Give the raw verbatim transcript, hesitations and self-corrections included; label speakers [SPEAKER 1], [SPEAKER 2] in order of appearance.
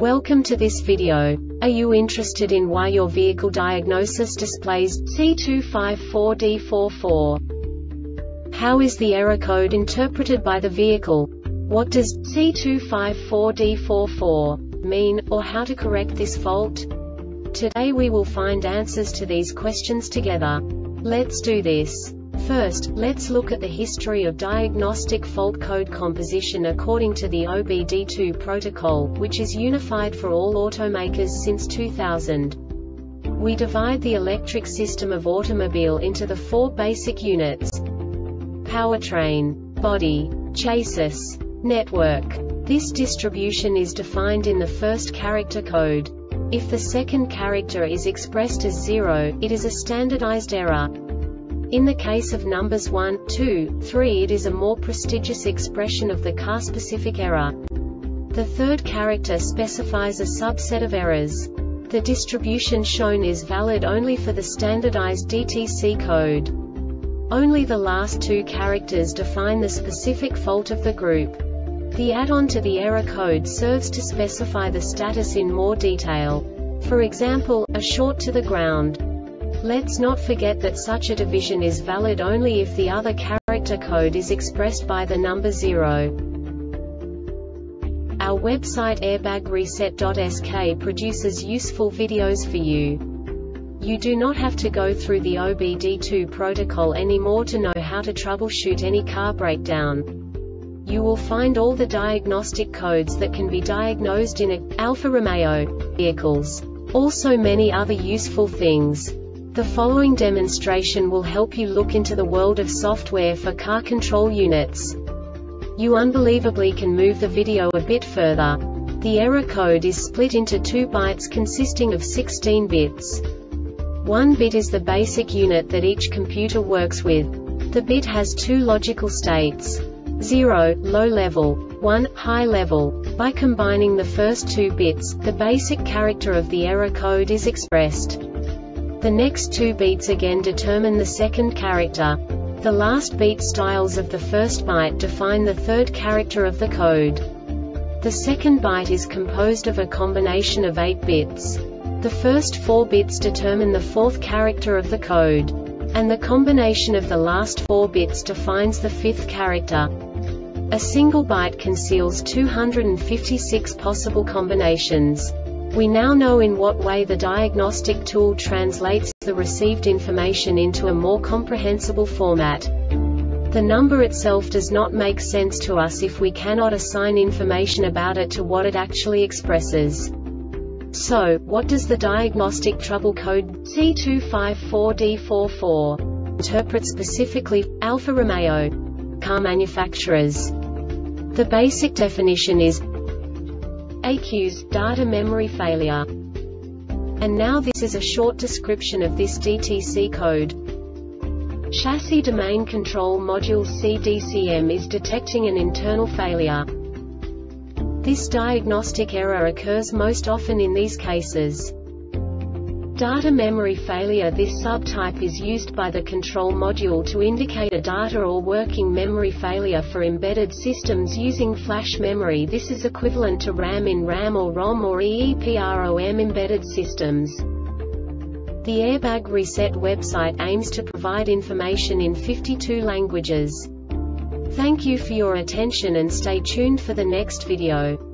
[SPEAKER 1] Welcome to this video. Are you interested in why your vehicle diagnosis displays C two five four D four four? How is the error code interpreted by the vehicle? What does C two five four D four four mean, or how to correct this fault? Today we will find answers to these questions together. Let's do this. First, let's look at the history of diagnostic fault code composition according to the O B D two protocol, which is unified for all automakers since two thousand. We divide the electric system of automobile into the four basic units: powertrain, body, chassis, network. This distribution is defined in the first character code. If the second character is expressed as zero, it is a standardized error. In the case of numbers one, two, three, it is a more prestigious expression of the car-specific error. The third character specifies a subset of errors. The distribution shown is valid only for the standardized D T C code. Only the last two characters define the specific fault of the group. The add-on to the error code serves to specify the status in more detail. For example, a short to the ground. Let's not forget that such a division is valid only if the other character code is expressed by the number zero. Our website airbag reset dot S K produces useful videos for you. You do not have to go through the O B D two protocol anymore to know how to troubleshoot any car breakdown. You will find all the diagnostic codes that can be diagnosed in a Alfa Romeo vehicles. Also many other useful things. The following demonstration will help you look into the world of software for car control units. You unbelievably can move the video a bit further. The error code is split into two bytes consisting of sixteen bits. One bit is the basic unit that each computer works with. The bit has two logical states: zero, low level, one, high level. By combining the first two bits, the basic character of the error code is expressed. The next two beats again determine the second character. The last beat styles of the first byte define the third character of the code. The second byte is composed of a combination of eight bits. The first four bits determine the fourth character of the code. And the combination of the last four bits defines the fifth character. A single byte conceals two hundred fifty-six possible combinations. We now know in what way the diagnostic tool translates the received information into a more comprehensible format. The number itself does not make sense to us if we cannot assign information about it to what it actually expresses. So, what does the diagnostic trouble code C two five four D four four interpret specifically for Alfa Romeo car manufacturers? The basic definition is A Q's, data memory failure. And now this is a short description of this D T C code. Chassis Domain Control Module C D C M is detecting an internal failure. This diagnostic error occurs most often in these cases. Data memory failure. This subtype is used by the control module to indicate a data or working memory failure for embedded systems using flash memory. This is equivalent to RAM in RAM or ROM or EEPROM embedded systems. The Airbag Reset website aims to provide information in fifty-two languages. Thank you for your attention and stay tuned for the next video.